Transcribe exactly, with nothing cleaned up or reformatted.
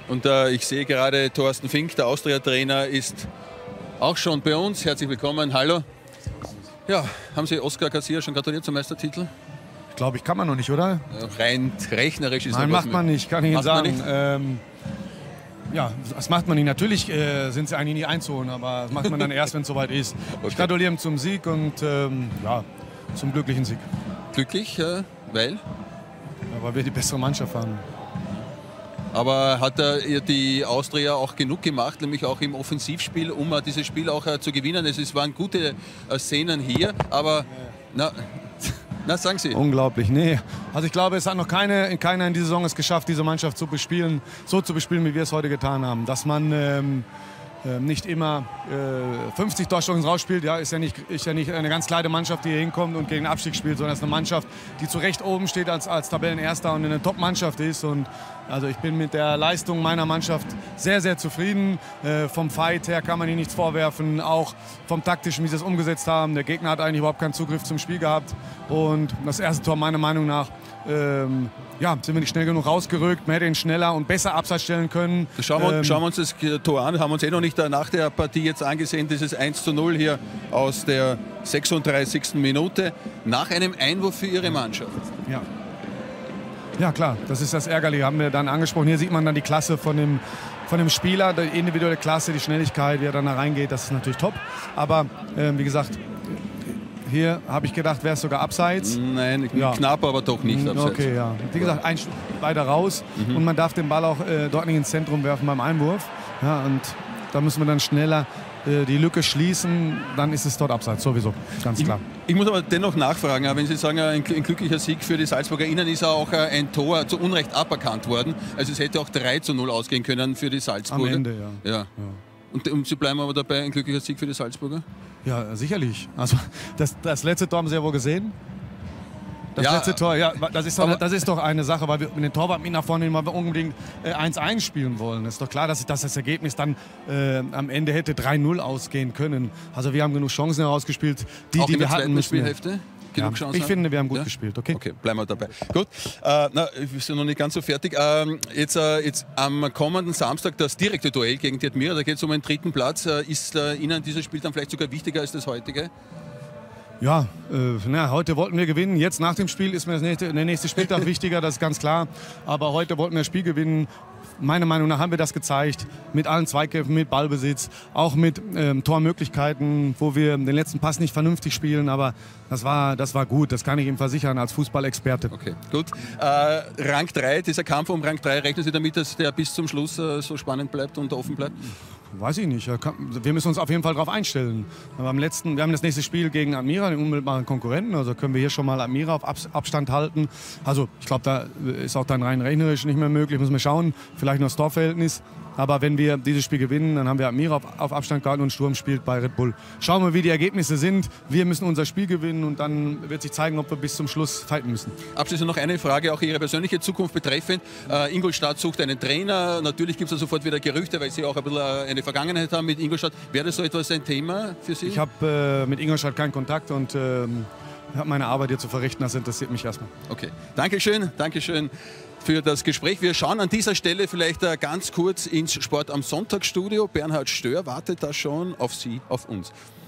Und äh, ich sehe gerade, Thorsten Fink, der Austria-Trainer, ist auch schon bei uns. Herzlich willkommen. Hallo. Ja, haben Sie Oskar Garcia schon gratuliert zum Meistertitel? Ich glaube, ich kann man noch nicht, oder? Ja, rein rechnerisch ist Nein, noch macht man nicht, kann ich Ihnen sagen. Ähm, ja, das macht man nicht. Natürlich äh, sind sie eigentlich nie einzuholen, aber das macht man dann erst, wenn es soweit ist. Okay. Ich gratuliere ihm zum Sieg und ähm, ja, zum glücklichen Sieg. Glücklich, äh, weil? Ja, weil wir die bessere Mannschaft haben. Aber hat er die Austria auch genug gemacht, nämlich auch im Offensivspiel, um dieses Spiel auch äh, zu gewinnen? Es waren gute äh, Szenen hier, aber na, na, sagen Sie. Unglaublich, nee. Also ich glaube, es hat noch keine, keiner in dieser Saison es geschafft, diese Mannschaft zu bespielen, so zu bespielen, wie wir es heute getan haben. Dass man ähm, äh, nicht immer äh, fünfzig Torchancen rausspielt, ja, ist ja, nicht, ist ja nicht eine ganz kleine Mannschaft, die hier hinkommt und gegen den Abstieg spielt, sondern es ist eine Mannschaft, die zu Recht oben steht als, als Tabellenerster und eine Top-Mannschaft ist. Und also ich bin mit der Leistung meiner Mannschaft sehr, sehr zufrieden. Äh, vom Fight her kann man ihnen nichts vorwerfen, auch vom taktischen, wie sie es umgesetzt haben. Der Gegner hat eigentlich überhaupt keinen Zugriff zum Spiel gehabt. Und das erste Tor meiner Meinung nach, ähm, ja, sind wir nicht schnell genug rausgerückt. Man hätte ihn schneller und besser abseits stellen können. Schauen wir, ähm, schauen wir uns das Tor an. Haben wir uns eh noch nicht nach der Partie jetzt angesehen. Dieses eins zu null hier aus der sechsunddreißigsten Minute nach einem Einwurf für Ihre Mannschaft. Ja. Ja klar, das ist das Ärgerliche, haben wir dann angesprochen. Hier sieht man dann die Klasse von dem, von dem Spieler, die individuelle Klasse, die Schnelligkeit, wie er dann da reingeht, das ist natürlich top. Aber äh, wie gesagt, hier habe ich gedacht, wäre es sogar abseits. Nein, ja. Knapp, aber doch nicht abseits. Okay, ja. Wie gesagt, ein Stück weiter raus mhm. und man darf den Ball auch äh, dort nicht ins Zentrum werfen beim Einwurf. Ja, und da müssen wir dann schneller äh, die Lücke schließen, dann ist es dort abseits, sowieso, ganz klar. Ich, ich muss aber dennoch nachfragen, wenn Sie sagen, ein, ein glücklicher Sieg für die Salzburger, Ihnen ist auch ein Tor zu Unrecht aberkannt worden. Also es hätte auch drei zu null ausgehen können für die Salzburger. Am Ende, ja. ja. ja. Und, und Sie bleiben aber dabei, ein glücklicher Sieg für die Salzburger? Ja, sicherlich. Also das, das letzte Tor haben Sie ja wohl gesehen. Das ja, letzte Tor, ja, das ist, doch, das ist doch eine Sache, weil wir mit dem Torwart mit nach vorne nehmen, weil wir unbedingt äh, eins eins spielen wollen. Es ist doch klar, dass, dass das Ergebnis dann äh, am Ende hätte drei null ausgehen können. Also wir haben genug Chancen herausgespielt, die, auch die in wir der hatten. Spielhälfte? Ja, ich finde, wir haben gut ja? gespielt. Okay, okay, bleiben wir dabei. Gut, äh, na, wir sind noch nicht ganz so fertig. Ähm, jetzt, äh, jetzt am kommenden Samstag das direkte Duell gegen die Admira, da geht es um einen dritten Platz. Äh, ist äh, Ihnen dieses Spiel dann vielleicht sogar wichtiger als das heutige? Ja, äh, na, heute wollten wir gewinnen. Jetzt nach dem Spiel ist mir das nächste, der nächste Spieltag wichtiger, das ist ganz klar. Aber heute wollten wir das Spiel gewinnen. Meiner Meinung nach haben wir das gezeigt, mit allen Zweikämpfen, mit Ballbesitz, auch mit ähm, Tormöglichkeiten, wo wir den letzten Pass nicht vernünftig spielen, aber das war, das war gut, das kann ich ihm versichern als Fußballexperte. Okay, gut. Äh, Rang drei, dieser Kampf um Rang drei, rechnen Sie damit, dass der bis zum Schluss äh, so spannend bleibt und offen bleibt? Weiß ich nicht. Wir müssen uns auf jeden Fall darauf einstellen. Wir haben, letzten, wir haben das nächste Spiel gegen Admira, den unmittelbaren Konkurrenten. Also können wir hier schon mal Admira auf Abstand halten. Also ich glaube, da ist auch dann rein rechnerisch nicht mehr möglich. Müssen wir schauen. Vielleicht nur das Torverhältnis. Aber wenn wir dieses Spiel gewinnen, dann haben wir Admira auf, auf Abstand gehalten und Sturm spielt bei Red Bull. Schauen wir, wie die Ergebnisse sind. Wir müssen unser Spiel gewinnen und dann wird sich zeigen, ob wir bis zum Schluss fighten müssen. Abschließend noch eine Frage, auch Ihre persönliche Zukunft betreffend. Äh, Ingolstadt sucht einen Trainer. Natürlich gibt es da sofort wieder Gerüchte, weil Sie auch ein bisschen eine Vergangenheit haben mit Ingolstadt. Wäre das so etwas ein Thema für Sie? Ich habe äh, mit Ingolstadt keinen Kontakt und äh, habe meine Arbeit hier zu verrichten. Das interessiert mich erstmal. Okay, Dankeschön, Dankeschön für das Gespräch. Wir schauen an dieser Stelle vielleicht ganz kurz ins Sport am Sonntag Studio. Bernhard Stör wartet da schon auf Sie, auf uns.